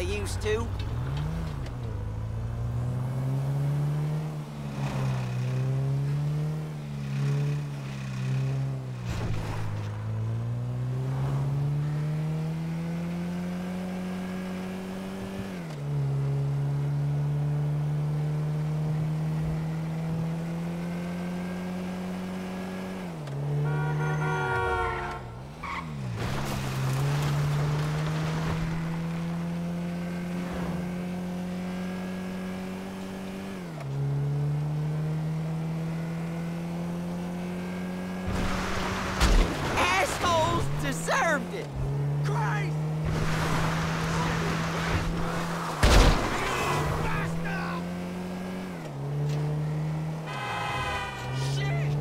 they used to. Deserved it! Christ! Shit!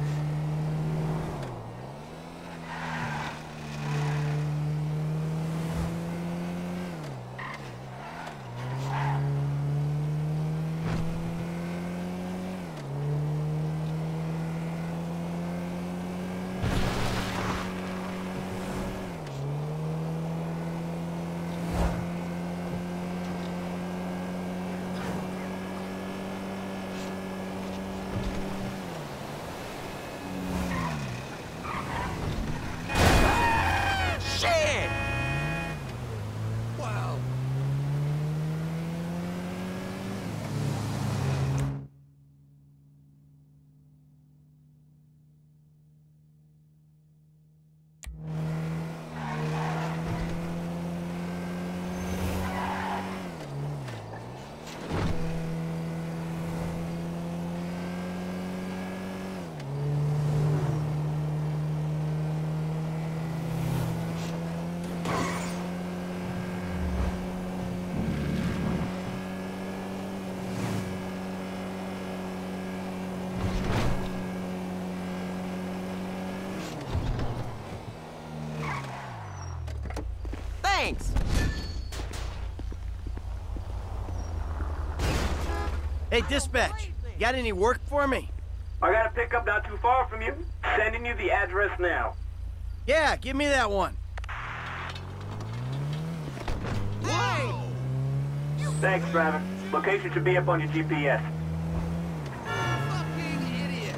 Wow. Thanks. Hey, dispatch, you got any work for me? I got a pickup not too far from you. Sending you the address now. Yeah, give me that one. Hey! Thanks, driver. Location should be up on your GPS. Fucking idiot!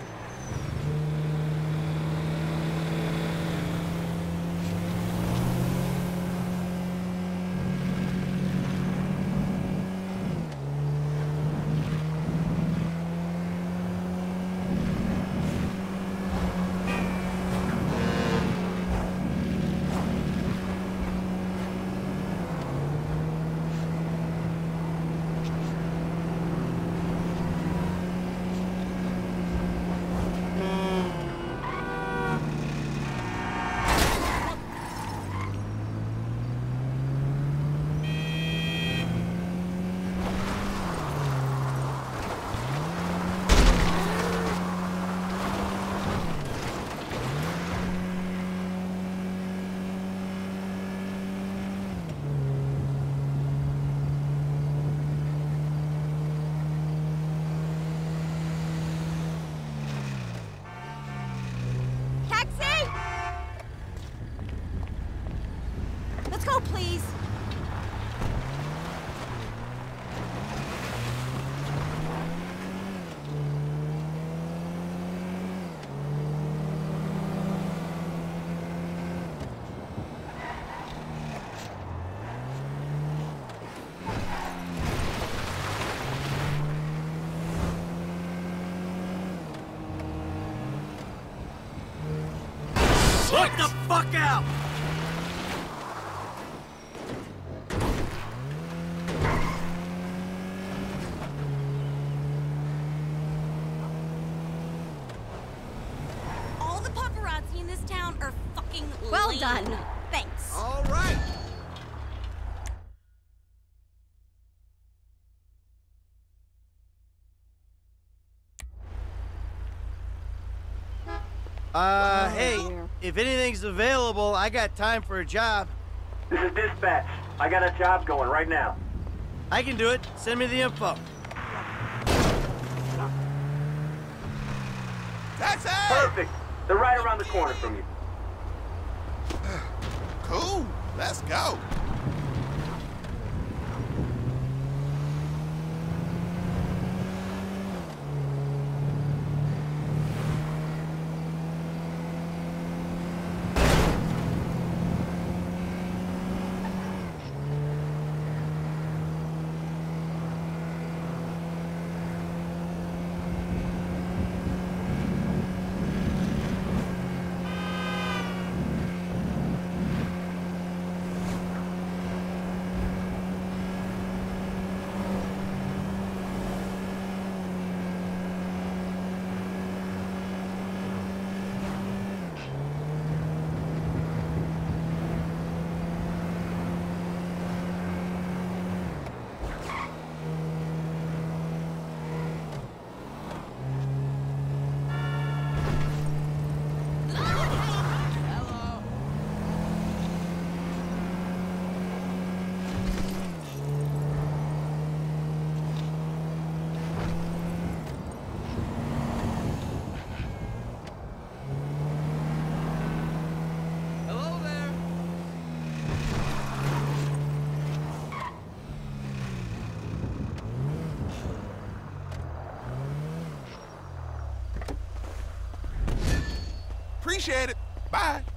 Let's go, please. Get the fuck out! All the paparazzi in this town are fucking well lame. Done. Thanks. All right. Hey, if anything's available, I got time for a job. This is dispatch. I got a job going right now. I can do it. Send me the info. Taxi! Perfect. They're right around the corner from you. Cool. Let's go. Appreciate it. Bye.